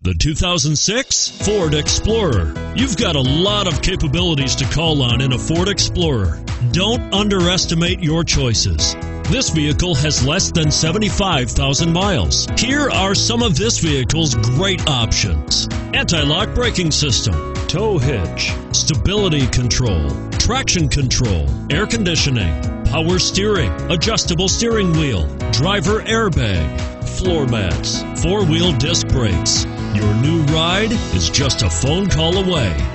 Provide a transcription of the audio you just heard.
The 2006 Ford Explorer. You've got a lot of capabilities to call on in a Ford Explorer. Don't underestimate your choices. This vehicle has less than 75,000 miles. Here are some of this vehicle's great options: anti-lock braking system, tow hitch, stability control, traction control, air conditioning, power steering, adjustable steering wheel, driver airbag, floor mats, four-wheel disc brakes. Your new ride is just a phone call away.